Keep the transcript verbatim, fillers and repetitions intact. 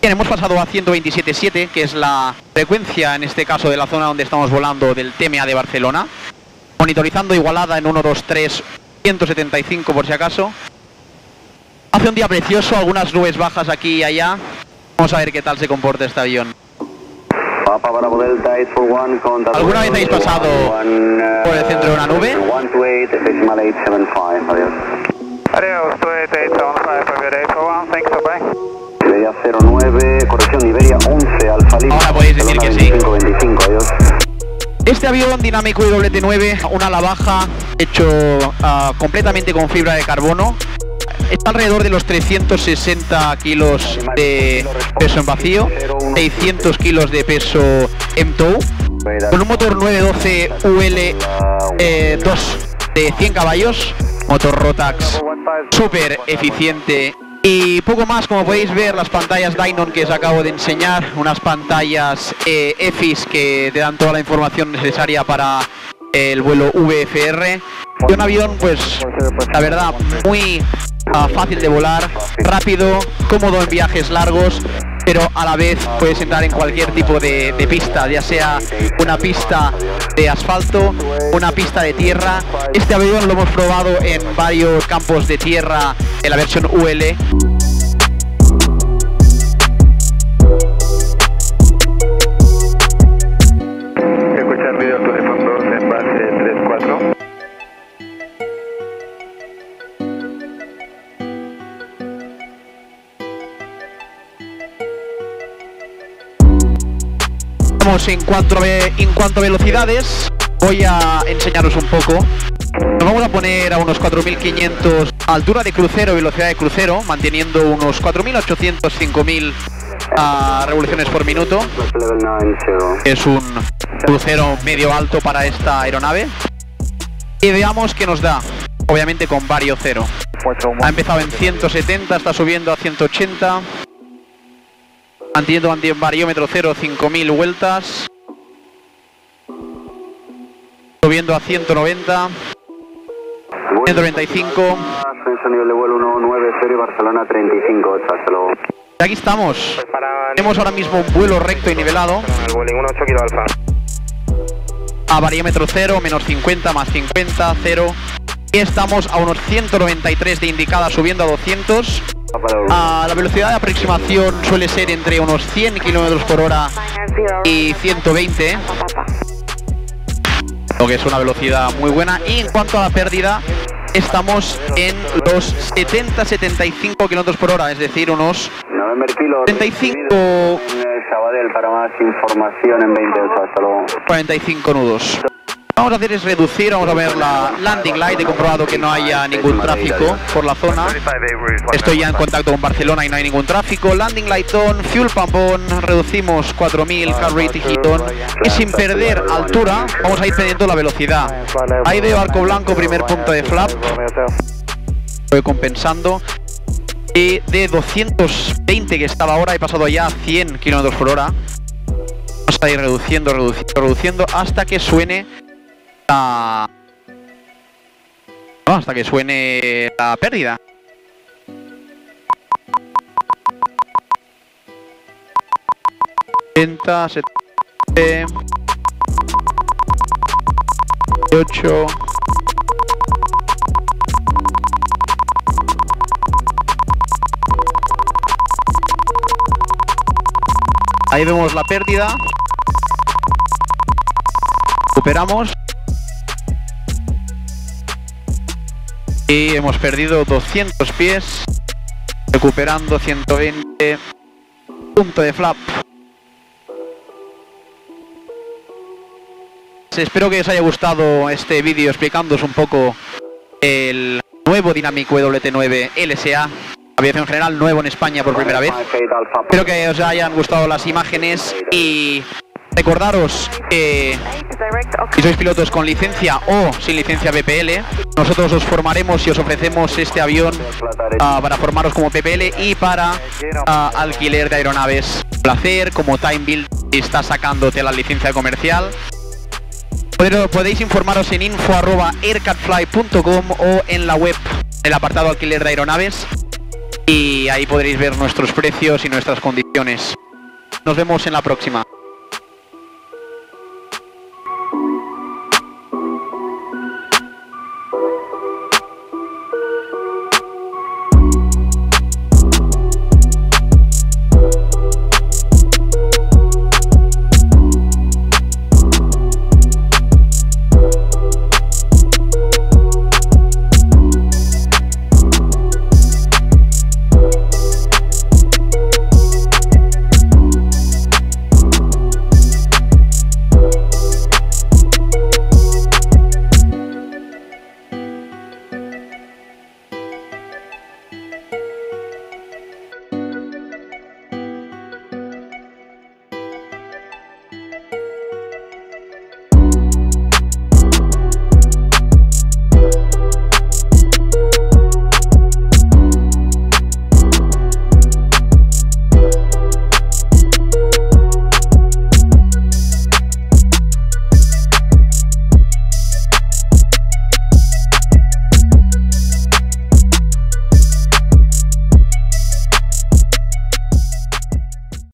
Bien, hemos pasado a ciento veintisiete punto siete, que es la frecuencia, en este caso, de la zona donde estamos volando del T M A de Barcelona. Monitorizando Igualada en uno dos tres, ciento setenta y cinco por si acaso. Hace un día precioso, algunas nubes bajas aquí y allá. Vamos a ver qué tal se comporta este avión. ¿Alguna vez habéis pasado por el centro de una nube? Iberia cero nueve, corrección, Iberia once, Alfa Lima. Ahora podéis decir que sí. veinticinco, adiós. Este avión dinámico I W T nueve, un ala baja, hecho uh, completamente con fibra de carbono. Está alrededor de los trescientos sesenta kilos de peso en vacío, seiscientos kilos de peso en tow, con un motor nueve doce U L eh, dos de cien caballos, motor Rotax súper eficiente. Y poco más, como podéis ver, las pantallas Dynon que os acabo de enseñar, unas pantallas eh, E F I S que te dan toda la información necesaria para el vuelo V F R. Y un avión, pues, la verdad, muy uh, fácil de volar, rápido, cómodo en viajes largos, pero a la vez puedes entrar en cualquier tipo de, de pista, ya sea una pista de asfalto, una pista de tierra. Este avión lo hemos probado en varios campos de tierra en la versión U L. Escuchar video Teléfono dos en base tres cuatro. En cuanto, a, en cuanto a velocidades, voy a enseñaros un poco. Nos vamos a poner a unos cuatro mil quinientos altura de crucero, velocidad de crucero, manteniendo unos cuatro mil ochocientos, cinco mil uh, revoluciones por minuto. Es un crucero medio alto para esta aeronave. Y veamos qué nos da, obviamente con vario cero. Ha empezado en ciento setenta, está subiendo a ciento ochenta. Manteniendo variómetro cero, cinco mil vueltas. Subiendo a ciento noventa. ciento noventa y cinco. Nivel de vuelo uno nueve cero y Barcelona treinta y cinco, hasta luego. Y aquí estamos. Tenemos ahora mismo un vuelo recto y nivelado. A variómetro cero, menos cincuenta, más cincuenta, cero. Y estamos a unos ciento noventa y tres de indicada, subiendo a doscientos. Uh, la velocidad de aproximación suele ser entre unos cien kilómetros por hora y ciento veinte, lo que es una velocidad muy buena. Y en cuanto a la pérdida, estamos en los setenta a setenta y cinco kilómetros por hora, es decir, unos setenta y cinco, Sabadell, para más información en veintiocho, hasta luego. cuarenta y cinco nudos. Vamos a hacer es reducir, vamos a ver la landing light. He comprobado que no haya ningún tráfico por la zona. Estoy ya en contacto con Barcelona y no hay ningún tráfico. Landing light on, fuel pump on, reducimos cuatro mil, car rate heat on. Y sin perder altura, vamos a ir perdiendo la velocidad. Ahí veo arco blanco, primer punto de flap. Voy compensando. Y de doscientos veinte que estaba ahora, he pasado ya a cien kilómetros por hora. Vamos a ir reduciendo, reduciendo, reduciendo hasta que suene la... No, hasta que suene la pérdida. setenta, setenta, ocho. Ahí vemos la pérdida. Recuperamos. Y hemos perdido doscientos pies. Recuperando ciento veinte. Punto de flap. Espero que os haya gustado este vídeo explicándoos un poco el nuevo dinámico W T nueve L S A. Aviación general nuevo en España por primera vez. Espero que os hayan gustado las imágenes y recordaros que si sois pilotos con licencia o sin licencia P P L, nosotros os formaremos y os ofrecemos este avión uh, para formaros como P P L y para uh, alquiler de aeronaves. Placer, como Time Build está sacándote la licencia comercial. Podéis informaros en info arroba aircatfly punto com o en la web, el apartado alquiler de aeronaves. y ahí podréis ver nuestros precios y nuestras condiciones. Nos vemos en la próxima.